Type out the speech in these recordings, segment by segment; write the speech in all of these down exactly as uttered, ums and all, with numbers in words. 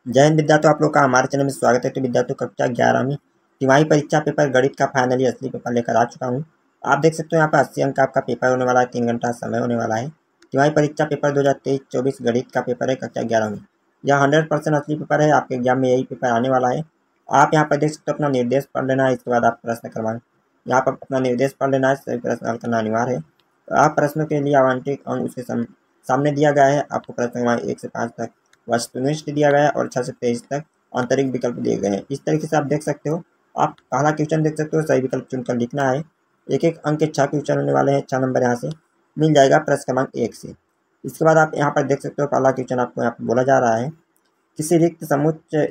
जय हिंद विद्यार्थियों, आप लोग का हमारे चैनल में स्वागत है। तो विद्यार्थियों, कक्षा ग्यारहवीं तिमाही परीक्षा पेपर गणित का फाइनली असली पेपर लेकर आ चुका हूँ। आप देख सकते हो यहाँ पर अस्सी अंक का आपका पेपर होने वाला है। तीन घंटा समय होने वाला है। तिमाही परीक्षा पेपर दो हज़ार तेईस चौबीस गणित का पेपर है कक्षा ग्यारहवीं। यह हंड्रेड परसेंट असली पेपर है। आपके एग्जाम में यही पेपर आने वाला है। आप यहाँ पर देख सकते हो, अपना निर्देश पढ़ लेना है। इसके बाद आप प्रश्न करवाएं। यहाँ पर अपना निर्देश पढ़ लेना है। सभी प्रश्न हल करना अनिवार्य है। तो आप प्रश्नों के लिए आवंटित अंक उसके सामने दिया गया है। आपको प्रश्न करवाएं एक से पाँच तक वस्तुनिष्ठ दिया गया है और छः से तेईस तक आंतरिक विकल्प दिए गए हैं। इस तरीके से आप देख सकते हो। आप पहला क्वेश्चन देख सकते हो, सही विकल्प चुनकर लिखना है। एक एक अंक के छः क्वेश्चन होने वाले हैं। छः नंबर यहाँ से मिल जाएगा प्रश्न क्रमांक एक से। इसके बाद आप यहाँ पर देख सकते हो, पहला क्वेश्चन आपको यहाँ पर बोला जा रहा है, किसी रिक्त समुच्चय।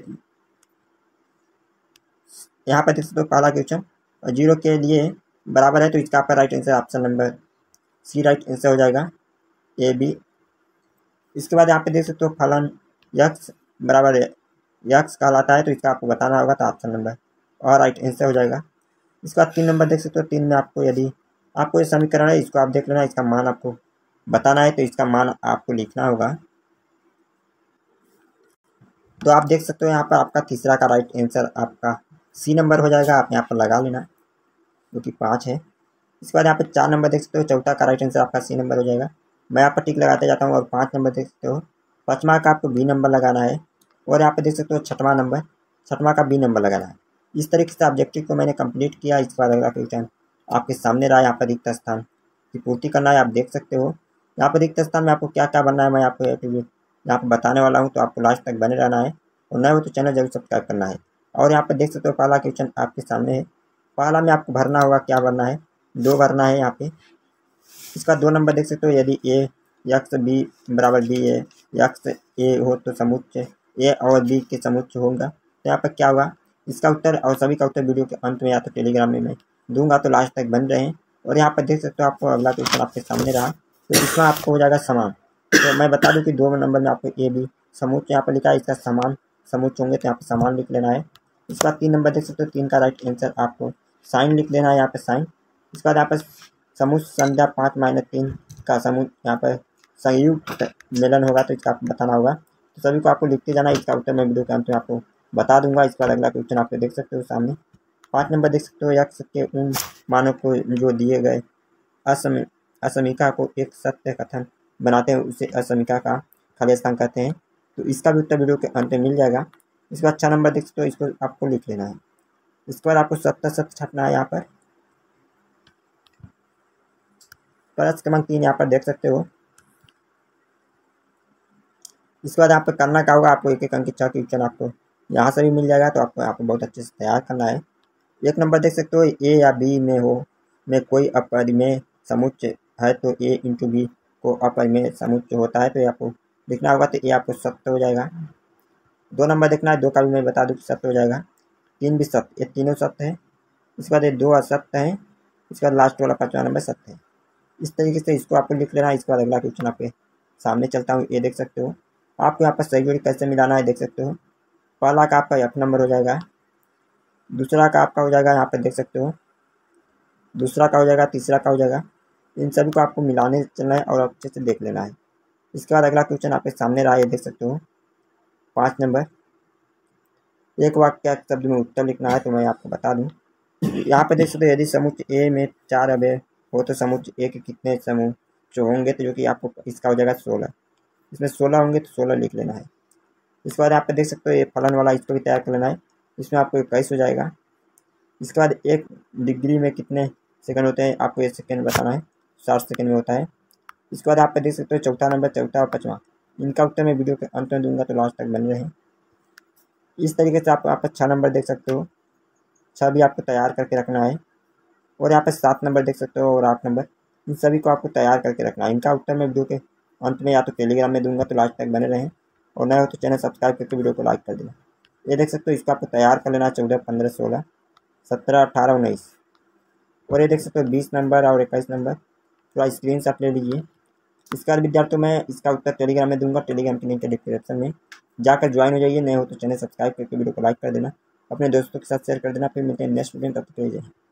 यहाँ पर देख सकते हो पहला क्वेश्चन जीरो के लिए बराबर है, तो इसका आपका right answer option number C right answer हो जाएगा, ए बी। इसके बाद यहाँ पे देख सकते हो फलन यक्स बराबर है यक्स कहलाता है, तो इसका आपको बताना होगा, तो ऑप्शन नंबर और राइट आंसर हो जाएगा। इसके बाद तीन नंबर देख सकते हो। तीन में आपको यदि आपको ये समीकरण है, इसको आप देख लेना, इसका मान आपको बताना है, तो इसका मान आपको लिखना होगा। तो आप देख सकते हो यहाँ पर आपका तीसरा का राइट आंसर आपका सी नंबर हो जाएगा। आप यहाँ पर लगा लेना, जो कि पाँच है। इसके बाद यहाँ पर चार नंबर देख सकते हो, चौथा का राइट आंसर आपका सी नंबर हो जाएगा। मैं यहाँ पर टिक लगाते जाता हूँ। और पाँच नंबर देख सकते हो, पाँचवा का आपको बी नंबर लगाना है। और यहाँ पे देख सकते हो छठवां नंबर, छठवां का बी नंबर लगाना है। इस तरीके से ऑब्जेक्टिव को मैंने कंप्लीट किया। इसके बाद अगला क्वेश्चन आपके सामने रहा। यहाँ पर रिक्त स्थान की पूर्ति करना है। आप देख सकते हो यहाँ पर रिक्त स्थान में आपको क्या क्या बनना है, मैं आपको यहाँ पर बताने वाला हूँ। तो आपको लास्ट तक बने रहना है, और नए हो तो चैनल जरूर सब्सक्राइब करना है। और यहाँ पर देख सकते हो पहला क्वेश्चन आपके सामने है। पहला में आपको भरना होगा, क्या भरना है, दो भरना है यहाँ पे। इसका दो नंबर देख सकते हो, यदि ए यक्स बी बराबर बी ए यक्स ए हो तो समुच्चय ए और बी के समुच्चय होगा। तो यहाँ पर क्या होगा, इसका उत्तर और सभी का उत्तर वीडियो के अंत में या तो टेलीग्राम में मैं दूंगा, तो लास्ट तक बन रहें। और यहाँ पर देख सकते हो आपको अगला क्वेश्चन आपके सामने रहा, तो इसमें आपको हो जाएगा समान। तो मैं बता दूँ कि दो नंबर में आपको ए बी समुच्चय यहाँ पर लिखा है, इसका समान समुच्चय होंगे, तो यहाँ पर समान लिख लेना है। इसके बाद तीन नंबर देख सकते हो, तीन का राइट आंसर आपको साइन लिख लेना है, यहाँ पर साइन। इसके बाद यहाँ पर समूह संख्या पाँच माइनस तीन का समूह यहाँ पर संयुक्त मिलन होगा, तो इसका आपको बताना होगा। तो सभी को आपको लिखते जाना है। इसका उत्तर मैं वीडियो के अंत में आपको बता दूंगा। इसके बाद अगला क्वेश्चन आप देख सकते हो सामने। पाँच नंबर देख सकते हो, यक्स के उन मानों को जो दिए गए असम असमिका को एक सत्य कथन बनाते हैं, उसे असमिका का खाली स्थान कहते हैं। तो इसका भी उत्तर वीडियो के अंत में मिल जाएगा। इसके बाद छः नंबर देख सकते हो, इसको आपको लिख लेना है। इसके बाद आपको सत्य सत्य छपना है यहाँ पर। प्रश्न क्रमांक तीन यहाँ पर देख सकते हो। इसके बाद यहाँ पर करना क्या होगा, आपको एक एक अंक छः क्वेश्चन आपको यहाँ से भी मिल जाएगा, तो आपको यहाँ पर बहुत अच्छे से तैयार करना है। एक नंबर देख सकते हो, ए या बी में हो में कोई अपरिमेय समुच्चय है, तो ए इंटू बी को अपरिमेय समुच्चय होता है, तो ये आपको लिखना होगा। तो ये आपको सत्य हो जाएगा। दो नंबर देखना है, दो का भी मैं बता दूँ कि सत्य हो जाएगा। तीन भी सत्य, ये तीनों सत्य है। इसके बाद ये दो असत्य हैं। इसके बाद लास्ट वाला पाँचवा नंबर सत्य है। इस तरीके से इसको आपको लिख लेना है। इसके बाद अगला क्वेश्चन आपके सामने चलता हूँ। ये देख सकते हो, आपको यहाँ पर सही जोड़ी कैसे मिलाना है, देख सकते हो। पहला का आपका एफ नंबर हो जाएगा, दूसरा का आपका हो जाएगा, यहाँ पर देख सकते हो, दूसरा का हो जाएगा, तीसरा का हो जाएगा। इन सभी को आपको मिलाने चलना है और अच्छे से देख लेना है। इसके बाद अगला क्वेश्चन आपके सामने रहा, ये देख सकते हो, पाँच नंबर। एक वाक्य शब्द में उत्तर लिखना है, तो मैं आपको बता दूँ। यहाँ पर देख सकते हो, यदि समुच्चय ए में चार अवयव हो तो समुच्चय ए के कितने समूह जो होंगे, तो जो कि आपको इसका हो जाएगा सोलह। इसमें सोलह होंगे, तो सोलह लिख लेना है। इसके बाद यहाँ पे देख सकते हो, ये फलन वाला, इसको भी तैयार कर लेना है। इसमें आपको इक्कीस हो जाएगा। इसके बाद एक डिग्री में कितने सेकंड होते हैं, आपको ये सेकंड बताना है, साठ सेकंड में होता है। इसके बाद आप पे देख सकते हो चौथा नंबर, चौथा और पाँचवा, इनका उत्तर मैं वीडियो के अंत में दूंगा, तो लास्ट तक बने रहें। इस तरीके से आप आप छः नंबर देख सकते हो, छः भी आपको तैयार करके रखना है। और यहाँ पर सात नंबर देख सकते हो और आठ नंबर, इन सभी को आपको तैयार करके रखना है। इनका उत्तर मैं वीडियो के अंत में या तो टेलीग्राम में दूंगा, तो लास्ट तक बने रहें। और नए हो तो चैनल सब्सक्राइब करके वीडियो को लाइक कर देना। ये देख सकते हो, इसको आपको तैयार कर लेना है। चौदह पंद्रह सोलह सत्रह अठारह उन्नीस। और ये देख सकते हो बीस नंबर और इक्कीस नंबर, थोड़ा स्क्रीन शॉट ले लीजिए। इसके बाद विद्यार्थियों मैं इसका उत्तर टेलीग्राम में दूंगा। टेलीग्राम की लिंक डिस्क्रिप्शन में जाकर ज्वाइन हो जाइए। नए हो तो चैनल सब्सक्राइब करके वीडियो को लाइक कर देना, अपने दोस्तों के साथ शेयर कर देना। फिर मिलते हैं नेक्स्ट वीडियो में, तब तक के लिए।